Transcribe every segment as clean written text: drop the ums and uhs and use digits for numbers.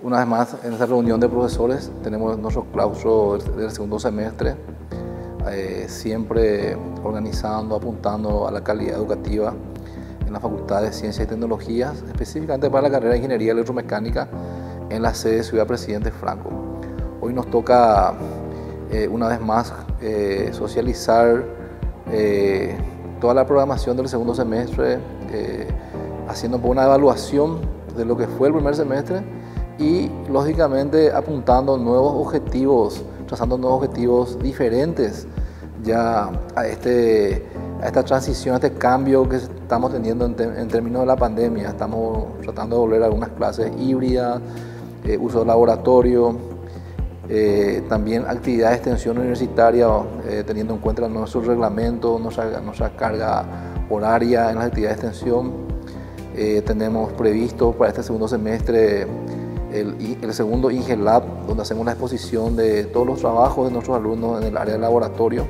Una vez más, en esta reunión de profesores tenemos nuestro claustro del segundo semestre, siempre organizando, apuntando a la calidad educativa en la Facultad de Ciencias y Tecnologías, específicamente para la carrera de Ingeniería Electromecánica en la sede Ciudad Presidente Franco. Hoy nos toca una vez más socializar toda la programación del segundo semestre, haciendo una evaluación de lo que fue el primer semestre y lógicamente apuntando nuevos objetivos, trazando nuevos objetivos diferentes ya a esta transición, a este cambio que estamos teniendo en términos de la pandemia. Estamos tratando de volver a algunas clases híbridas, uso de laboratorio, también actividad de extensión universitaria, teniendo en cuenta nuestro reglamento, nuestra carga horaria en las actividades de extensión. Tenemos previsto para este segundo semestre el segundo INGELab, donde hacemos la exposición de todos los trabajos de nuestros alumnos en el área de laboratorio.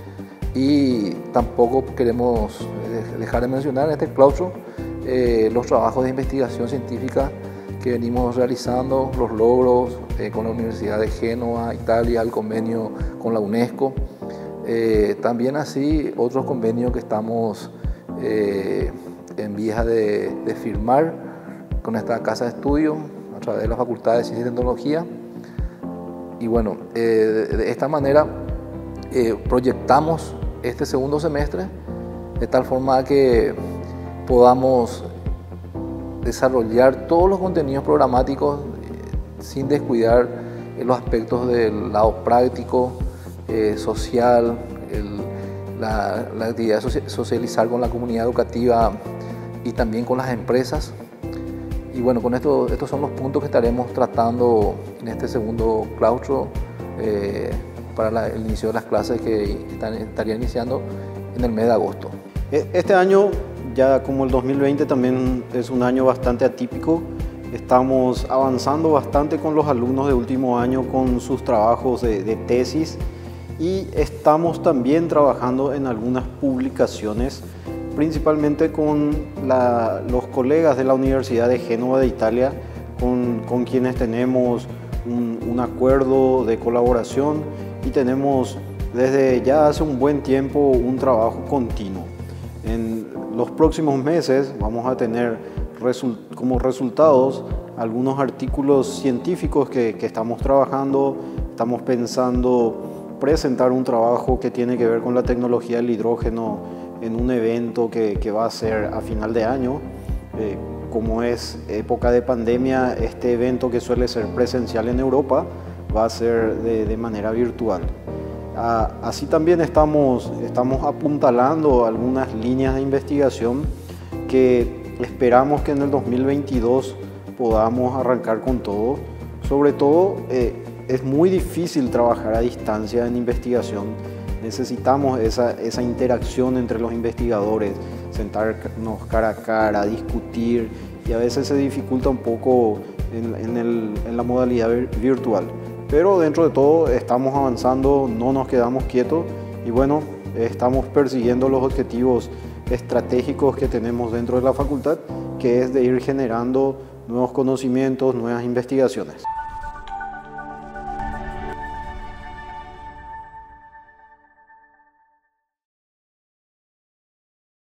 Y tampoco queremos dejar de mencionar en este claustro los trabajos de investigación científica que venimos realizando, los logros con la Universidad de Génova, Italia, el convenio con la UNESCO. También así otros convenios que estamos en vías de firmar con esta casa de estudio a través de la Facultad de Ciencias y Tecnología. Y bueno, de esta manera proyectamos este segundo semestre de tal forma que podamos desarrollar todos los contenidos programáticos sin descuidar los aspectos del lado práctico, social, la actividad de socializar con la comunidad educativa y también con las empresas. Y bueno, con estos son los puntos que estaremos tratando en este segundo claustro para el inicio de las clases que estarían iniciando en el mes de agosto. Este año, ya como el 2020 también es un año bastante atípico, estamos avanzando bastante con los alumnos de último año con sus trabajos de tesis y estamos también trabajando en algunas publicaciones, principalmente con los colegas de la Universidad de Génova de Italia, con quienes tenemos un acuerdo de colaboración y tenemos desde ya hace un buen tiempo un trabajo continuo. En los próximos meses vamos a tener como resultados algunos artículos científicos que estamos trabajando. Estamos pensando presentar un trabajo que tiene que ver con la tecnología del hidrógeno en un evento que va a ser a final de año. Como es época de pandemia, este evento que suele ser presencial en Europa va a ser de manera virtual. Así también estamos apuntalando algunas líneas de investigación que esperamos que en el 2022 podamos arrancar con todo. Sobre todo, es muy difícil trabajar a distancia en investigación. Necesitamos esa interacción entre los investigadores, sentarnos cara a cara, discutir, y a veces se dificulta un poco en la modalidad virtual. Pero dentro de todo estamos avanzando, no nos quedamos quietos y bueno, estamos persiguiendo los objetivos estratégicos que tenemos dentro de la facultad, que es de ir generando nuevos conocimientos, nuevas investigaciones.